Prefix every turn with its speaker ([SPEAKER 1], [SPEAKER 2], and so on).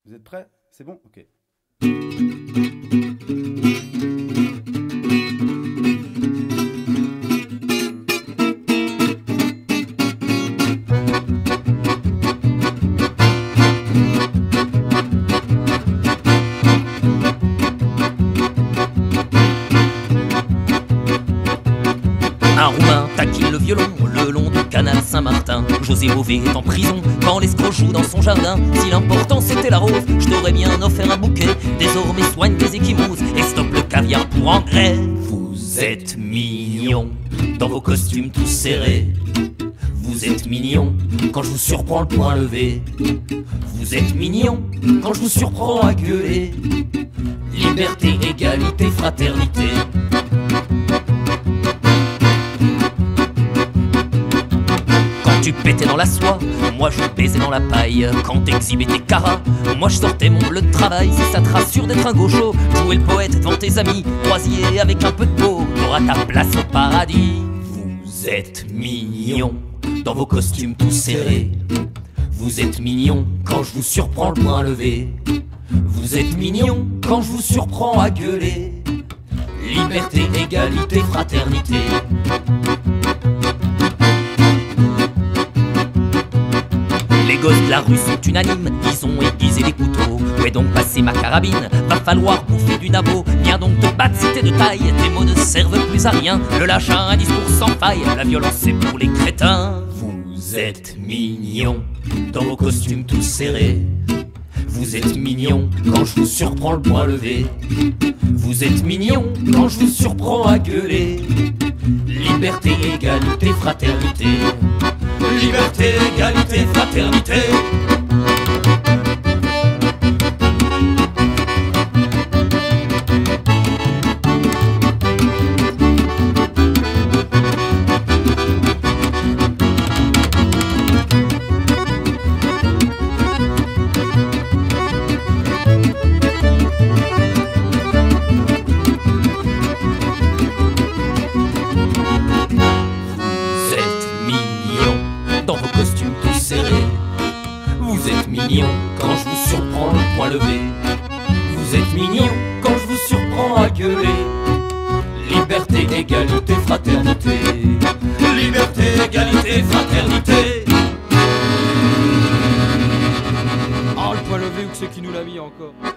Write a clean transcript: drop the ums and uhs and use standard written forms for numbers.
[SPEAKER 1] Vous êtes prêts? C'est bon? Ok.
[SPEAKER 2] Un Roumain taquine le violon le long du canal Saint-Martin. José Bové est en prison quand l'escroc joue dans son jardin. Si l'important c'était la rose, je t'aurais bien offert un bouquet. Désormais soigne tes échymoses et stoppe le caviar pour engrais. Vous êtes mignons dans vos costumes tous serrés. Vous êtes mignons quand je vous surprends le poing levé. Vous êtes mignons quand je vous surprends à gueuler. Liberté, égalité, fraternité. Tu pétais dans la soie, moi je baisais dans la paille. Quand t'exhibais tes caras, moi je sortais mon bleu de travail. Si ça te rassure d'être un gaucho, jouer le poète devant tes amis, croisier avec un peu de peau, t'auras ta place au paradis. Vous êtes mignons dans vos costumes tous serrés. Vous êtes mignons quand je vous surprends le poing levé. Vous êtes mignons quand je vous surprends à gueuler. Liberté, égalité, fraternité. Les gosses de la rue sont unanimes, ils ont aiguisé les couteaux. Où est donc passée ma carabine? Va falloir bouffer du nabot. Viens donc te battre si t'es de taille, tes mots ne servent plus à rien. Le lâche a un discours sans faille, la violence c'est pour les crétins. Vous êtes mignons dans vos costumes tous serrés. Vous êtes mignons quand je vous surprends le poing levé. Vous êtes mignons quand je vous surprends à gueuler. Liberté, égalité, fraternité. Liberté, égalité, fraternité. Dans vos costumes tous serrés. Vous êtes mignons quand je vous surprends le poing levé. Vous êtes mignons quand je vous surprends à gueuler. Liberté, égalité, fraternité. Liberté, égalité, fraternité.
[SPEAKER 3] Ah, le poing levé, où c'est qui nous l'a mis encore?